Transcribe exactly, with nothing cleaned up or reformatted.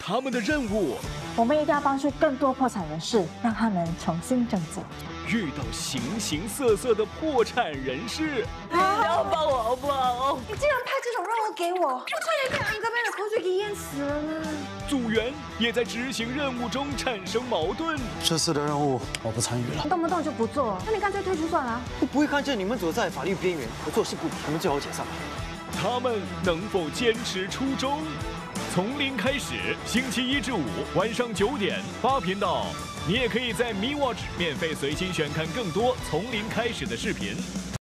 他们的任务。 我们一定要帮助更多破产人士，让他们重新振作。 遇到形形色色的破产人士， 你要帮我好不好？ 你竟然派这种任务给我，我差点被安哥贝的口水给淹死了呢。 组员也在执行任务中产生矛盾。 这次的任务我不参与了， 动不动就不做，那你干脆退出算了。 我不会看见你们走在法律边缘，合作是不理，你们最好解散吧。 他们能否坚持初衷？从零开始，星期一至五晚上九点八频道，你也可以在 Me Watch 免费随心选看更多从零开始的视频。